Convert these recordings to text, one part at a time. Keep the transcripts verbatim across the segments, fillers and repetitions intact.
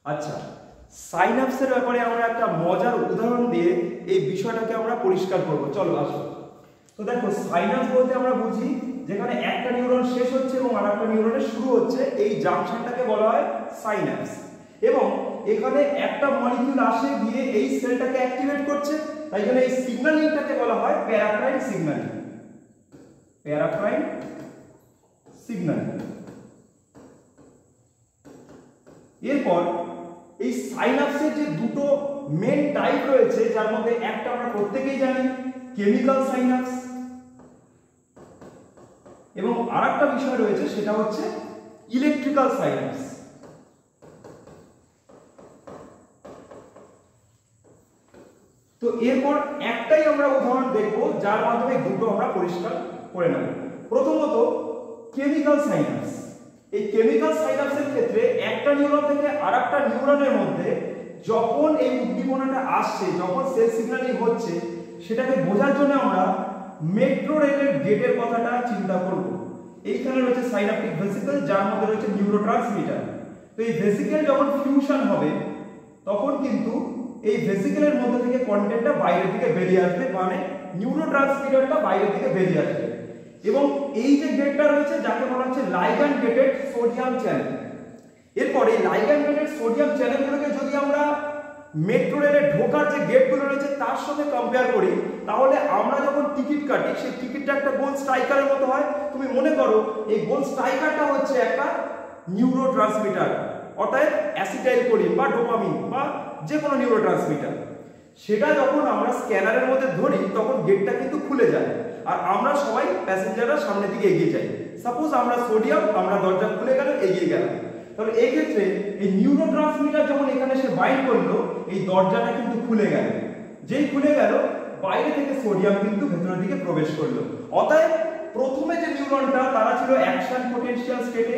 আচ্ছা, সাইন্যাপসের ব্যাপারে আমরা একটা মজার উদাহরণ দিয়ে এই বিষয়টাকে আমরা পরিষ্কার করব। চলো আসো। তো দেখো, সাইন্যাপস বলতে আমরা বুঝি যেখানে একটা নিউরন শেষ হচ্ছে এবং আরেকটা নিউরনের শুরু হচ্ছে, এই জাংশনটাকে বলা হয় সাইন্যাপস। এবং এখানে একটা মলিকিউল আসে গিয়ে এই সেলটাকে অ্যাক্টিভেট করছে, তাই জন্য এই সিগন্যালিংটাকে বলা হয় প্যারাক্রাইন সিগন্যালিং। প্যারাক্রাইন সিগন্যালিং। এরপর এই সাইন্যাপসের যে দুটো মেন টাইপ রয়েছে, যার মধ্যে একটা আমরা প্রত্যেকেই জানি, কেমিক্যাল সাইন্যাপস, এবং আরেকটা বিষয় রয়েছে সেটা হচ্ছে ইলেকট্রিক্যাল সাইন্যাপস। তো এরপর একটাই আমরা উদাহরণ দেখব যার মাধ্যমে দুটো আমরা পরিষ্কার করে নেব। প্রথমত কেমিক্যাল সাইন্যাপস। এই কেমিক্যাল সাইন্যাপসের ক্ষেত্রে একটা নিউরন থেকে আরেকটা নিউরনের মধ্যে যখন এই উদ্দীপনাটা আসছে, যখন সেল সিগন্যালিং হচ্ছে, সেটাকে বোঝার জন্য আমরা মেট্রো রেলের গেটের কথাটা চিন্তা করব। এইখানে রয়েছে সাইন্যাপটিক ভেসিকল, যার মধ্যে রয়েছে নিউরোট্রান্সমিটার। তো এই ভেসিকল যখন ফিউশন হবে তখন কিন্তু এই ভেসিকলের মধ্যে থেকে কন্টেন্টটা বাইরের দিকে বেরিয়ে আসবে, মানে নিউরোট্রান্সমিটারটা বাইরের দিকে বেরিয়ে আসবে। এবং এই যে গেটটা রয়েছে যাকে বলা হচ্ছে লাইগ্যান্ড গেটেড সোডিয়াম চ্যানেল। এরপর এই লাইগ্যান্ড গেটেড সোডিয়াম চ্যানেলগুলোকে যদি আমরা মেট্রো রেলে ঢোকার যে গেটগুলো রয়েছে তার সাথে কম্পেয়ার করি, তাহলে আমরা যখন টিকিট কাটি সেই টিকিটটা একটা গোল স্ট্রাইকারের মতো হয়। তুমি মনে করো এই গোল স্ট্রাইকারটা হচ্ছে একটা নিউরোট্রান্সমিটার, অর্থাৎ অ্যাসিটাইলকোলিন বা ডোপামিন বা যে কোনো নিউরোট্রান্সমিটার। সেটা যখন আমরা স্ক্যানারের মধ্যে ধরি তখন গেটটা কিন্তু খুলে যায়, আর আমরা সবাই প্যাসেঞ্জাররা সামনের দিকে এগিয়ে যাই। সাপোজ আমরা সোডিয়াম, আমরা দরজা খুলে গেল, এগিয়ে গেলাম। তাহলে এই ক্ষেত্রে এই নিউরোট্রান্সমিটার যখন এখানে সে বাইন্ড করলো, এই দরজাটা কিন্তু খুলে গেল। যেই খুলে গেল, বাইরে থেকে সোডিয়াম কিন্তু ভেতরের দিকে প্রবেশ করলো। অতএব প্রথমে যে নিউরনটা তারা ছিল অ্যাকশন পোটেনশিয়াল স্টেটে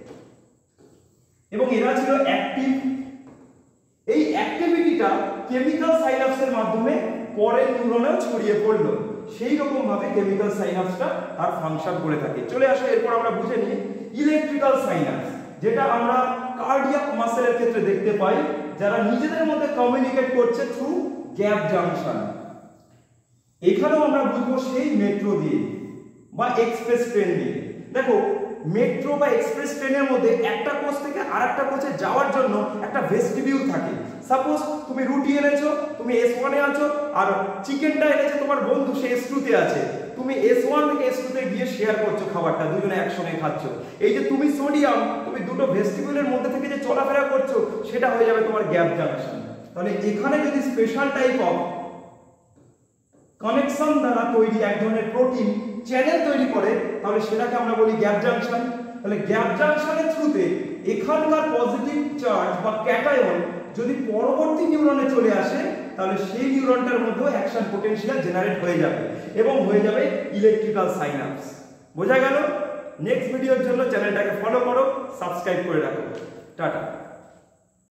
এবং এরা ছিল অ্যাক্টিভ। এই অ্যাক্টিভিটিটা কেমিক্যাল সাইন্যাপসের মাধ্যমে পরের নিউরনেও ছড়িয়ে পড়লো। সেই রকম ভাবে কেমিক্যাল সাইন্যাপসটা তার ফাংশন করে থাকে। চলে আসো, এরপর আমরা বুঝে নিই ইলেকট্রিক্যাল সাইন্যাপস, যেটা আমরা কার্ডিয়াক মাসেলের ক্ষেত্রে দেখতে পাই, যারা নিজেদের মধ্যে কমিউনিকেট করছে থ্রু গ্যাপ জাংশন। এখানেও আমরা বুঝবো সেই মেট্রো দিয়ে বা এক্সপ্রেস ট্রেন দিয়ে। দেখো, মেট্রো বা এক্সপ্রেস ট্রেনের মধ্যে একটা কোচ থেকে আরেকটা কোচে যাওয়ার জন্য একটা ভেস্টিবিউল থাকে। সাপোজ তুমি রুটি এনেছো, তুমি এস ওয়ানে আছো, আর চিকেনটা এনেছে তোমার বন্ধু, সে এস টু তে আছে। তুমি এস ওয়ান থেকে এস টু তে গিয়ে শেয়ার করছো খাবারটা, দুজনে একসঙ্গে খাচ্ছ। এই যে তুমি সোডিয়াম, তুমি দুটো ভেস্টিবিউলের মধ্যে থেকে যে চলাফেরা করছো, সেটা হয়ে যাবে তোমার গ্যাপ জাংশন। তাহলে এখানে যদি স্পেশাল টাইপ অফ কানেকশন দ্বারা তৈরি এক ধরনের প্রোটিন চ্যানেল তৈরি করে, তাহলে সেটাকে আমরা বলি গ্যাপ জাংশন। তাহলে গ্যাপ জাংশনের থ্রুতে এখানকার পজিটিভ চার্জ বা ক্যাটায়ন যদি পরবর্তী নিউরনে চলে আসে, তাহলে সেই নিউরনটার মধ্যে অ্যাকশন পোটেনশিয়াল জেনারেট হয়ে যাবে এবং হয়ে যাবে ইলেকট্রিক্যাল সাইন্যাপস। বোঝা গেল? নেক্সট ভিডিওর জন্য চ্যানেলটাকে ফলো করো, সাবস্ক্রাইব করে রাখো। টাটা।